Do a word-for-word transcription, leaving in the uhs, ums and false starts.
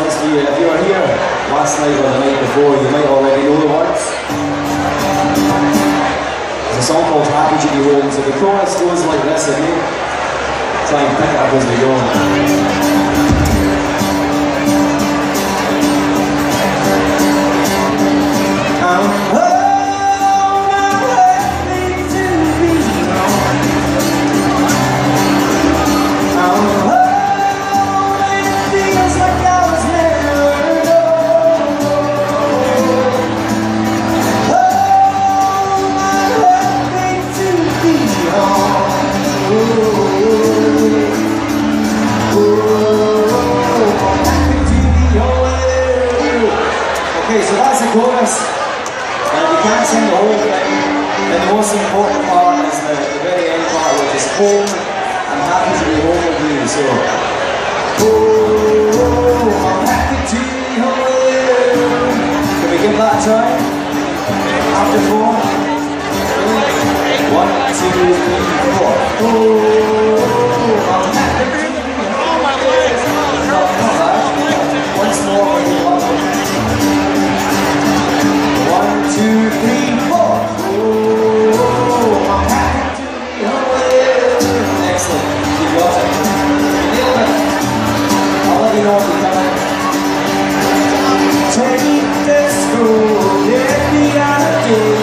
songs for you. If you were here last night or the night before, you might already know the words. There's a song called Happy to Be Home, so the chorus goes like this, and you try and pick it up as we go. Okay, so that's the chorus, and if you can't sing the whole thing, then the most important part is the, the very end part, which is home. I'm happy to be home with you, so oh, I'm happy to be home with you. Can we give that a try? After four? One, two, three, four. Oh, I'm happy to be home with you. Not, not that. Once more with you. One, two, three, four. Oh, I'm happy to be home with you. Excellent. You got it. Nailed it. I'll let you know if you come in. Take this school, get me out of here.